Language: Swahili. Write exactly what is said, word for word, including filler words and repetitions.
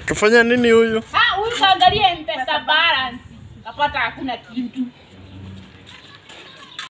Kafanya nini huyu? Ah, huyu kaangalia M-Pesa balance. Kapata hakuna kitu.